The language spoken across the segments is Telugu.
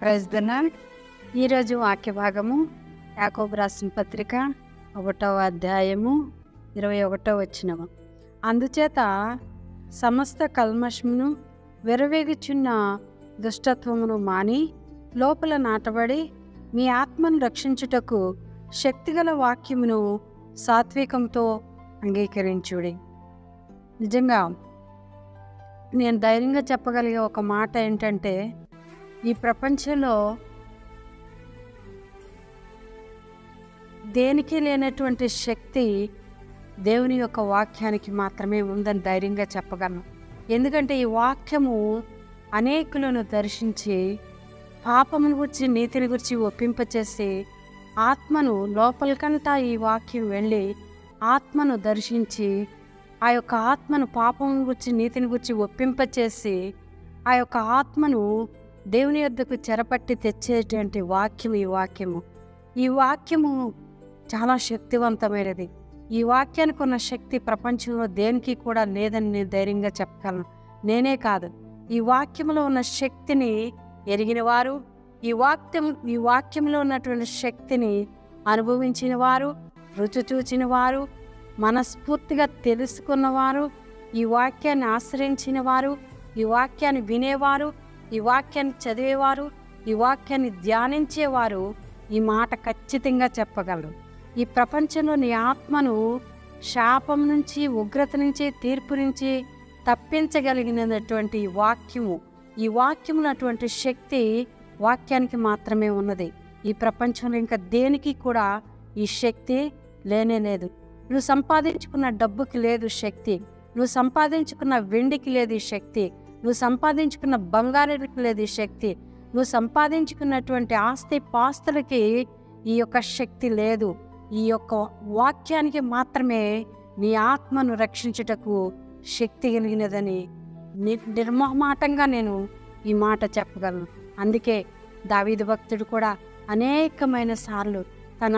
Praise the lord. ఈరోజు వాక్య భాగము యాకోబు రాసిన పత్రిక 1వ అధ్యాయము 21వ వచనము. అందుచేత సమస్త కల్మషమును వెరవేగుచున్న దుష్టత్వమును మాని లోపల నాటబడి మీ ఆత్మను రక్షించుటకు శక్తిగల వాక్యమును సాత్వికంతో అంగీకరించుడి. నిజంగా నేను ధైర్యంగా చెప్పగలిగే ఒక మాట ఏంటంటే, ఈ ప్రపంచంలో దేనికి లేనటువంటి శక్తి దేవుని యొక్క వాక్యానికి మాత్రమే ఉందని ధైర్యంగా చెప్పగలను. ఎందుకంటే ఈ వాక్యము అనేకులను దర్శించి పాపమును గురించి నీతిని గురించి ఒప్పింపచేసి ఆత్మను లోపలికంతా ఈ వాక్యం వెళ్ళి ఆత్మను దర్శించి ఆ యొక్క ఆత్మను పాపమును గురించి నీతిని గురించి ఒప్పింపచేసి ఆ యొక్క ఆత్మను దేవుని యొద్దకు చెరపట్టి తెచ్చేటువంటి వాక్యం ఈ వాక్యము చాలా శక్తివంతమైనది. ఈ వాక్యానికి ఉన్న శక్తి ప్రపంచంలో దేనికి కూడా లేదని నేను ధైర్యంగా చెప్పగలను. నేనే కాదు, ఈ వాక్యంలో ఉన్న శక్తిని ఎరిగిన వారు, ఈ వాక్యంలో ఉన్నటువంటి శక్తిని అనుభవించిన వారు, రుచి చూచిన వారు, మనస్ఫూర్తిగా తెలుసుకున్నవారు, ఈ వాక్యాన్ని ఆశ్రయించిన వారు, ఈ వాక్యాన్ని వినేవారు, ఈ వాక్యాన్ని చదివేవారు, ఈ వాక్యాన్ని ధ్యానించేవారు ఈ మాట ఖచ్చితంగా చెప్పగలరు. ఈ ప్రపంచంలో నీ ఆత్మను శాపం నుంచి, ఉగ్రత నుంచి, తీర్పు నుంచి తప్పించగలిగినటువంటి ఈ వాక్యములో అటువంటి శక్తి వాక్యానికి మాత్రమే ఉన్నది. ఈ ప్రపంచంలో ఇంకా దేనికి కూడా ఈ శక్తి లేనే లేదు. నువ్వు సంపాదించుకున్న డబ్బుకి లేదు శక్తి, నువ్వు సంపాదించుకున్న వెండికి లేదు ఈ శక్తి, నువ్వు సంపాదించుకున్న బంగారానికి లేదు ఈ శక్తి, నువ్వు సంపాదించుకున్నటువంటి ఆస్తి పాస్తులకి ఈ యొక్క శక్తి లేదు. ఈ యొక్క వాక్యానికి మాత్రమే నీ ఆత్మను రక్షించుటకు శక్తి కలిగినదని నిర్మోహమాటంగా నేను ఈ మాట చెప్పగలను. అందుకే దావీదు భక్తుడు కూడా అనేకమైన సార్లు తన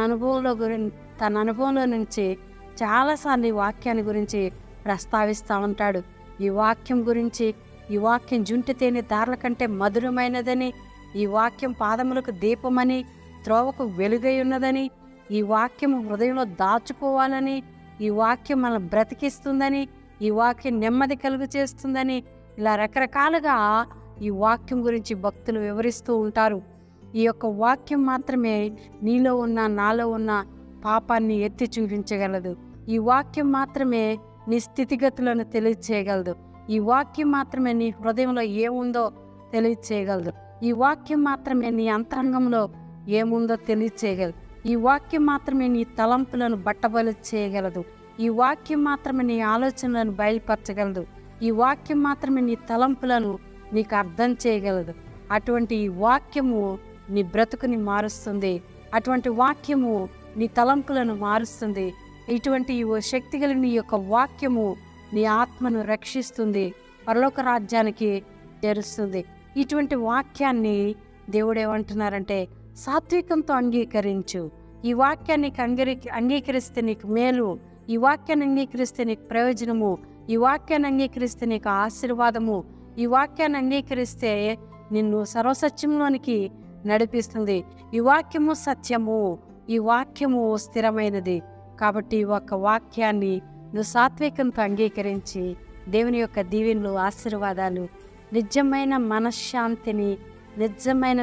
అనుభవంలో నుంచి చాలాసార్లు ఈ వాక్యాన్ని గురించి ప్రస్తావిస్తూ ఉంటాడు. ఈ వాక్యం గురించి, ఈ వాక్యం జుంటి తేనె దారుల కంటే మధురమైనదని, ఈ వాక్యం పాదములకు దీపమని, త్రోవకు వెలుగై ఉన్నదని, ఈ వాక్యం హృదయంలో దాచుకోవాలని, ఈ వాక్యం మనం బ్రతికిస్తుందని, ఈ వాక్యం నెమ్మది కలుగు చేస్తుందని, ఇలా రకరకాలుగా ఈ వాక్యం గురించి భక్తులు వివరిస్తూ ఉంటారు. ఈ యొక్క వాక్యం మాత్రమే నీలో ఉన్న, నాలో ఉన్న పాపాన్ని ఎత్తి చూపించగలదు. ఈ వాక్యం మాత్రమే నీ స్థితిగతులను తెలియచేయగలదు. ఈ వాక్యం మాత్రమే నీ హృదయంలో ఏముందో తెలియచేయగలదు. ఈ వాక్యం మాత్రమే నీ అంతరంగంలో ఏముందో తెలియచేయగలదు. ఈ వాక్యం మాత్రమే నీ తలంపులను బట్టబయలు చేయగలదు. ఈ వాక్యం మాత్రమే నీ ఆలోచనలను బయలుపరచగలదు. ఈ వాక్యం మాత్రమే నీ తలంపులను నీకు అర్థం చేయగలదు. అటువంటి ఈ వాక్యము నీ బ్రతుకుని మారుస్తుంది. అటువంటి వాక్యము నీ తలంపులను మారుస్తుంది. ఇటువంటి శక్తి కలిగిన ఈ యొక్క వాక్యము నీ ఆత్మను రక్షిస్తుంది, పరలోక రాజ్యానికి చేరుస్తుంది. ఇటువంటి వాక్యాన్ని దేవుడు ఏమంటున్నారంటే, సాత్వికంతో అంగీకరించు. ఈ వాక్యాన్ని అంగీకరిస్తే నీకు మేలు, ఈ వాక్యాన్ని అంగీకరిస్తే నీకు ప్రయోజనము, ఈ వాక్యాన్ని అంగీకరిస్తే నీకు ఆశీర్వాదము, ఈ వాక్యాన్ని అంగీకరిస్తే నిన్ను సర్వసత్యంలోనికి నడిపిస్తుంది. ఈ వాక్యము సత్యము, ఈ వాక్యము స్థిరమైనది. కాబట్టి ఈ ఒక్క వాక్యాన్ని నువ్వు సాత్వికంతో అంగీకరించి దేవుని యొక్క దీవెనలు, ఆశీర్వాదాలు, నిజమైన మనశ్శాంతిని, నిజమైన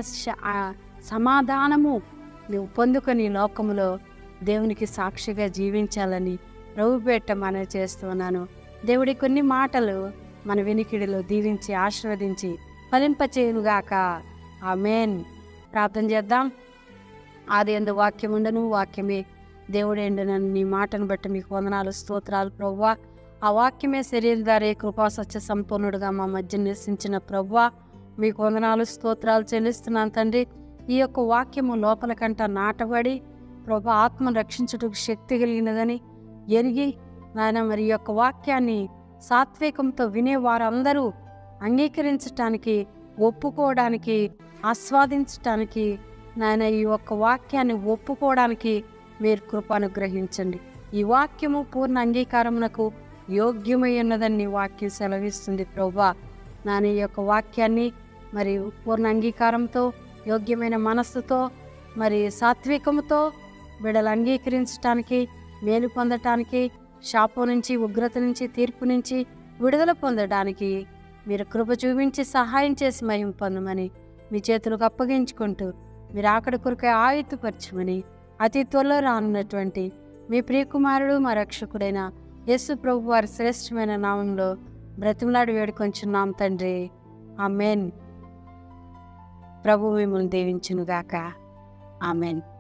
సమాధానము నువ్వు పొందుకొని లోకములో దేవునికి సాక్షిగా జీవించాలని ప్రభుపేట మనవి చేస్తున్నాను. దేవుడి కొన్ని మాటలు మన వినికిడిలో దీవించి ఆశీర్వదించి ఫలింపచేయునుగాక. ఆమేన్. ప్రార్థన చేద్దాం. ఆదియందు వాక్యం ఉండను, వాక్యమే దేవుడేండు. నన్ను నీ మాటను బట్టి మీకు వందనాలు, స్తోత్రాలు ప్రభువా. ఆ వాక్యమే శరీరధారే కృపా సత్య సంపూర్ణుడుగా మా మధ్య నివసించిన ప్రభువా, మీకు వందనాలు, స్తోత్రాలు చెల్లిస్తున్నాను తండ్రి. ఈ యొక్క వాక్యము లోపల కంట నాటబడి ప్రభు ఆత్మను రక్షించుటకు శక్తి కలిగినదని ఎరిగి నాయన, మరి ఈ యొక్క వాక్యాన్ని సాత్వికంతో వినే వారందరూ అంగీకరించటానికి, ఒప్పుకోవడానికి, ఆస్వాదించటానికి నాయన, ఈ యొక్క వాక్యాన్ని ఒప్పుకోవడానికి మీరు కృప అనుగ్రహించండి. ఈ వాక్యము పూర్ణ అంగీకారమునకు యోగ్యమై ఉన్నదని నీ వాక్యం సెలవిస్తుంది ప్రభువా. నాని యొక్క వాక్యాన్ని మరియు పూర్ణ అంగీకారంతో యోగ్యమైన మనస్సుతో మరి సాత్వికముతో బిడ్డలు అంగీకరించటానికి, మేలు పొందటానికి, శాపం నుంచి, ఉగ్రత నుంచి, తీర్పు నుంచి విడుదల పొందడానికి మీరు కృప చూపించి సహాయం చేసి మహిమ పొందమని మీ చేతులకు అప్పగించుకుంటూ మీరు ఆకడి కొరకై ఆయుధపరచమని అతి త్వరలో రానున్నటువంటి మీ ప్రియకుమారుడు మా రక్షకుడైన యేసు ప్రభు వారి శ్రేష్టమైన నామంలో బ్రతిమలాడి వేడుకొంచున్నాం తండ్రి. ఆమెన్. ప్రభు మిమ్మల్ని దీవించునుగాక. ఆమెన్.